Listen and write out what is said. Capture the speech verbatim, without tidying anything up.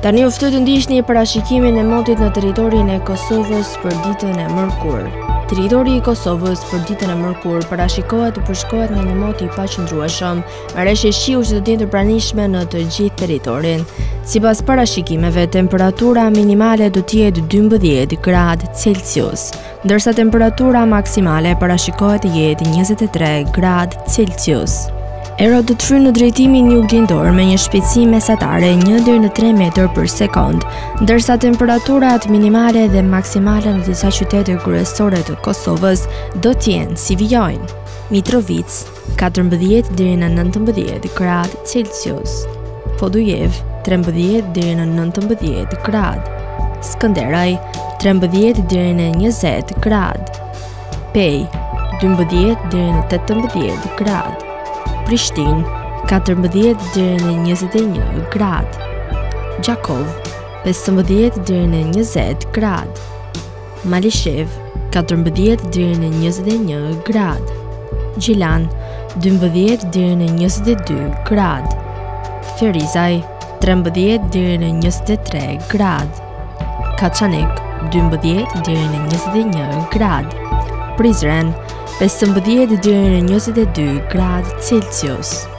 Tani u ftoj të ndiqni parashikimin e motit në territorin e Kosovës për ditën e Mërkurë. Territori i Kosovës për ditën e Mërkurë parashikohet të përshkruhet nga një mot i paqëndrueshëm, me rreshje shiu që do të jetë të pranishme në të gjithë territorin. Sipas parashikimeve, temperatura minimale do të jetë dymbëdhjetë gradë Celsius, ndërsa temperatura maksimale parashikohet të jetë njëzet e tre gradë Celsius. Ero do të frynë në drejtimin jugdindor me një shpejtësi mesatare një deri në tre metër për sekond, ndërsa temperaturat minimale dhe maksimale në disa qytete kryesore të Kosovës do të jenë si vijojnë: Mitrovic katërmbëdhjetë deri në nëntëmbëdhjetë gradë Celsius, Podujev trembëdhjetë deri në nëntëmbëdhjetë gradë, Skënderaj trembëdhjetë deri në njëzet gradë, Pej dymbëdhjetë deri në tetëmbëdhjetë gradë, Prishtinë katërmbëdhjetë deri në njëzet e një gradë, Gjakov pesëmbëdhjetë deri në njëzet gradë, Malishev katërmbëdhjetë deri në njëzet e një gradë, Gjilan dymbëdhjetë deri në njëzet e dy gradë, Ferizaj trembëdhjetë deri në njëzet e tre gradë, Kaçanik dymbëdhjetë deri në njëzet e një gradë, Prizren pesëmbëdhjetë deri në njëzet e dy gradë Celsius.